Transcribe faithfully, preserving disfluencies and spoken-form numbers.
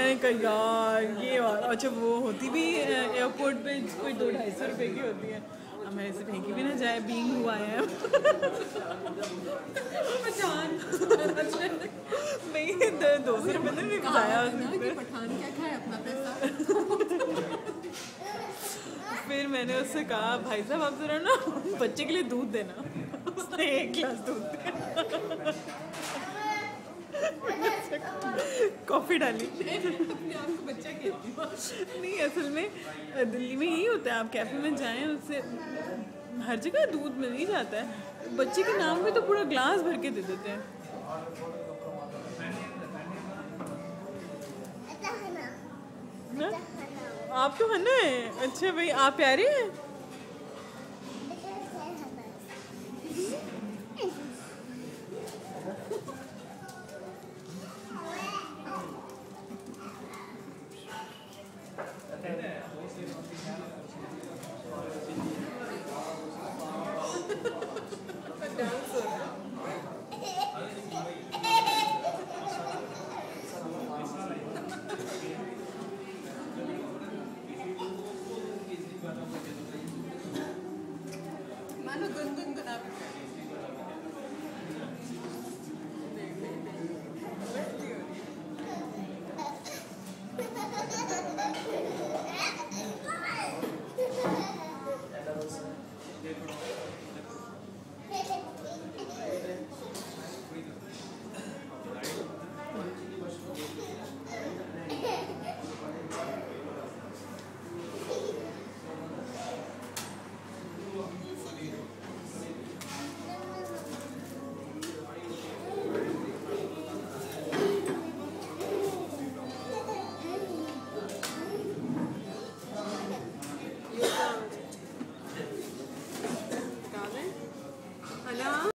मैंने कहा यार ये और अच्छा वो होती भी एयरपोर्ट पे कोई दो ढाई सौ रुपये की होती है, अब मेरे से फेंकी भी ना जाए, बीइंग हुआ है नहीं दो सौ रुपये ने भी बताया पठान क्या खाए अपना पैसा। फिर मैंने उससे कहा भाई साहब आप जरा ना बच्चे के लिए दूध देना, उसने एक गिलास दूध दिया, कॉफ़ी डाली। बच्चा नहीं असल में दिल्ली में यही होता है, आप कैफे में जाएं उससे हर जगह दूध मिल ही जाता है, बच्चे के नाम पे तो पूरा ग्लास भर के दे देते हैं ना। आप तो है ना, अच्छा भाई आप प्यारे हैं।